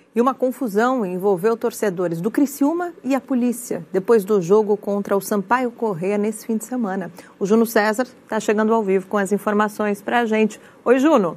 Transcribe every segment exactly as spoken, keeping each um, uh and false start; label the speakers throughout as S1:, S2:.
S1: E uma confusão envolveu torcedores do Criciúma e a polícia, depois do jogo contra o Sampaio Corrêa nesse fim de semana. O Juno César está chegando ao vivo com as informações para a gente. Oi, Juno.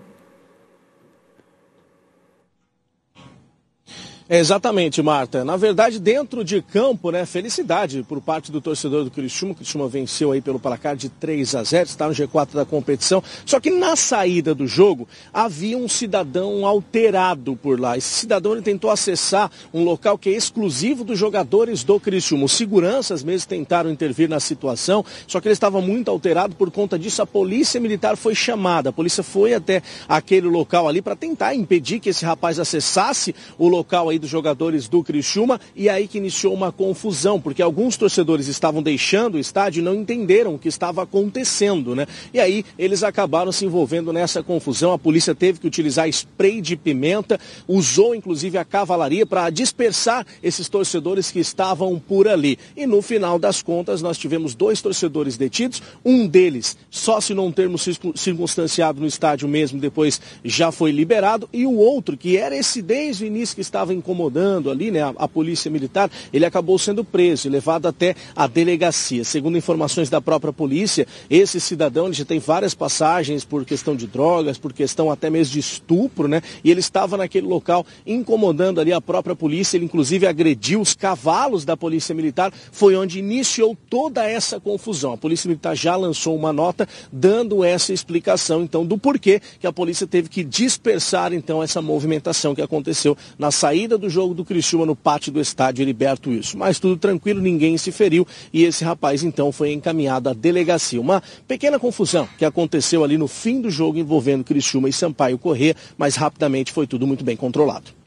S2: É exatamente, Marta. Na verdade, dentro de campo, né, felicidade por parte do torcedor do Criciúma. O Criciúma venceu aí pelo placar de três a zero, está no G quatro da competição. Só que na saída do jogo, havia um cidadão alterado por lá. Esse cidadão ele tentou acessar um local que é exclusivo dos jogadores do Criciúma. Os seguranças mesmo tentaram intervir na situação, só que ele estava muito alterado. Por conta disso, a polícia militar foi chamada. A polícia foi até aquele local ali para tentar impedir que esse rapaz acessasse o local aí dos jogadores do Criciúma, e aí que iniciou uma confusão, porque alguns torcedores estavam deixando o estádio e não entenderam o que estava acontecendo, né? E aí eles acabaram se envolvendo nessa confusão. A polícia teve que utilizar spray de pimenta, usou inclusive a cavalaria para dispersar esses torcedores que estavam por ali. E no final das contas nós tivemos dois torcedores detidos, um deles só se não termos circunstanciado no estádio mesmo, depois já foi liberado, e o outro, que era esse desde o início que estava incomodando ali, né, a, a polícia militar, ele acabou sendo preso e levado até a delegacia. Segundo informações da própria polícia, esse cidadão ele já tem várias passagens por questão de drogas, por questão até mesmo de estupro, né, e ele estava naquele local incomodando ali a própria polícia. Ele inclusive agrediu os cavalos da polícia militar, foi onde iniciou toda essa confusão. A polícia militar já lançou uma nota dando essa explicação, então, do porquê que a polícia teve que dispersar, então, essa movimentação que aconteceu na saída do jogo do Criciúma no pátio do estádio Heriberto Wilson. Mas tudo tranquilo, ninguém se feriu e esse rapaz então foi encaminhado à delegacia. Uma pequena confusão que aconteceu ali no fim do jogo envolvendo Criciúma e Sampaio Corrêa, mas rapidamente foi tudo muito bem controlado.